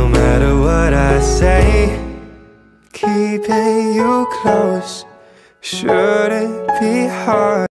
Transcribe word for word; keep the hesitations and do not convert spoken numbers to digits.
matter what I say, keeping you close shouldn't be hard.